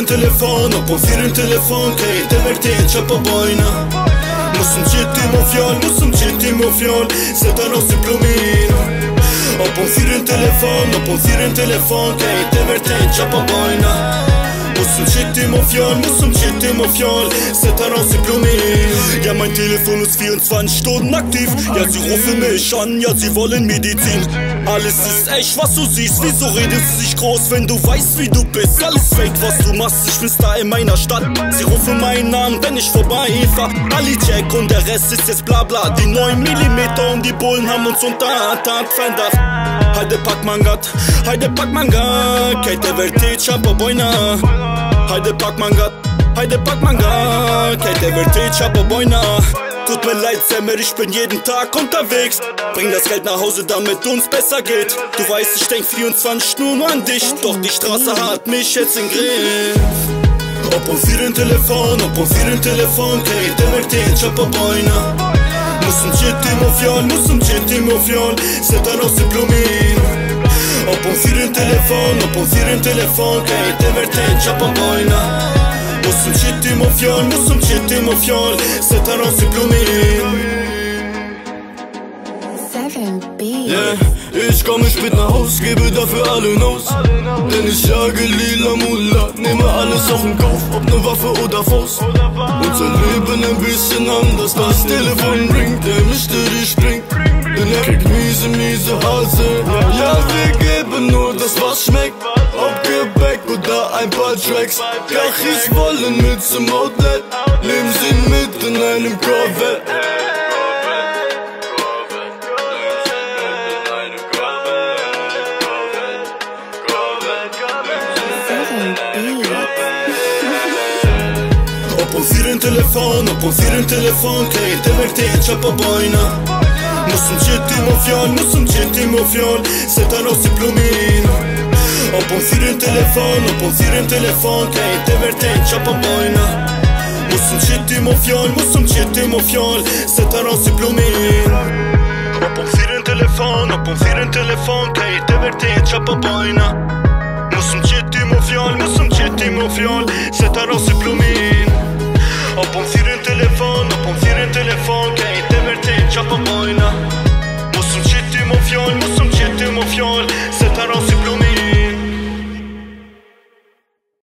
thirën telefon, po thirën telefon, kejt e vërtet qa po bojna. Musëm qiti mo fjall, musëm qiti mo fjall, se ta nosi plumin. Po thirën telefon, kejt e vërtet qa po bojna. Musëm qiti mo fjall, se ta nosi plumin. Ja, mein Telefon ist 24 Stunden aktiv. Ja, sie rufen mich an, ja, sie wollen Medizin. Alles ist echt, was du siehst. Wieso redest du dich groß, wenn du weißt, wie du bist? Alles fake, was du machst, ich bin's da in meiner Stadt. Sie rufen meinen Namen, wenn ich vorbeifahr. Ali Jack und der Rest ist jetzt Blabla. Die 9 mm und die Bullen haben uns unter Verdacht. Haydi pak mangat, kejt e vërtet qa po bojna. Haydi pak mangat, kejt e vërtet qa po bojna. Tut mir leid, Semmer, ich bin jeden Tag unterwegs. Bring das Geld nach Hause, damit uns besser geht. Du weißt, ich denk 24 nur an dich. Doch die Straße hat mich jetzt im Griff. Po thirën telefon, kejt e vërtet qa po bojna. Musëm qiti mo fjall, se ta nosi plumin. Po thirën telefon, kejt e vërtet qa po bojna. Musëm qiti mo fjall, se ta nosi plumin. Yeah, ich komme spät nach Haus, gebe dafür alle Nos. Denn ich jage lila Mullah, nehme alles auch in Kauf, ob ne Waffe oder Faust. Unser Leben ein bisschen anders, das Telefon ringt, der mischte die springt. Denn er kriegt miese Hase. Ja, wir geben nur das, was schmeckt, ob Gebäck oder ein paar Tracks. Kachis wollen mit zum Outlet, leben sie mit in einem Corvette. Po thirën telefon, kejt e vërtet qa po bojna. Musëm qiti mo fjall, se ta nosi plumin. Po thirën telefon, kejt e vërtet qa po bojna. Musëm qiti mo fjall, se ta nosi plumin. Po thirën telefon, kejt e vërtet qa po bojna. Musëm qiti mo fjall, se ta nosi plumin. Po thirën telefon, kejt e vërtet qa po bojna. Musëm qiti mo fjall,